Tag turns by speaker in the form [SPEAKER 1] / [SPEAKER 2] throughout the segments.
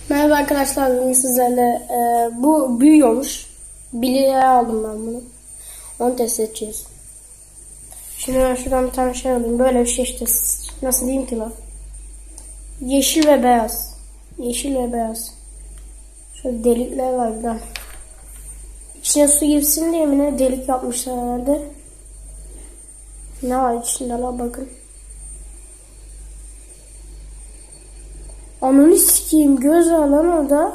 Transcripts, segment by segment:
[SPEAKER 1] Merhaba arkadaşlar, bugün sizlerle bu büyüyormuş. 1 liraya aldım ben bunu. Onu test edeceğiz. Şimdi ben şuradan bir tane şey alayım. Böyle bir şey işte. Nasıl diyeyim ki lan? Yeşil ve beyaz. Yeşil ve beyaz. Şöyle delikler var bir tane. İçine su girsin diye mi ne delik yapmışlar herhalde. Ne var içinde la bakın. Ananı sikeyim, göz alan orada.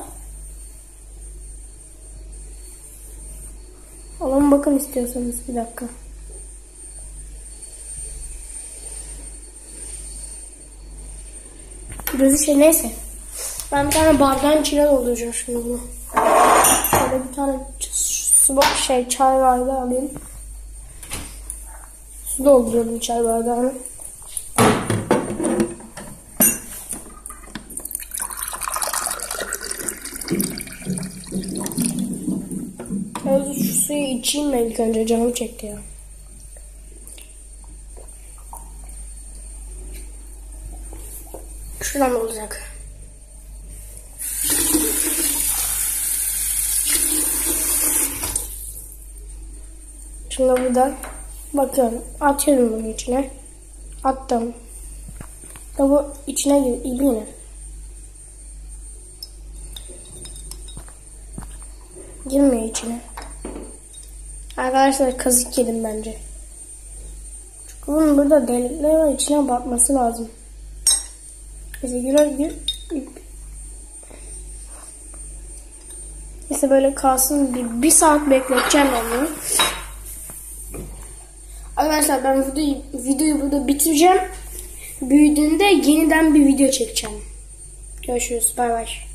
[SPEAKER 1] Alın bakın istiyorsanız, bir dakika. Gözü şey neyse. Ben bir tane bardağın içine dolduracağım şimdi bunu. Şöyle bir tane çay bardağı alayım. Su dolduruyorum çay bardağını. Şu suyu içeyim ben ilk önce, canım çekti ya. Şuradan olacak. Şimdi buradan bakıyorum. Atıyorum bunu içine. Attım. Da bu içine gir. Girmiyor içine. Arkadaşlar kazık yedim bence. Çünkü bunun burada delikleri var, içine batması lazım. Neyse böyle kalsın, bir saat bekleteceğim ben bunu. Arkadaşlar ben videoyu burada bitireceğim. Büyüdüğünde yeniden bir video çekeceğim. Görüşürüz, bay bay.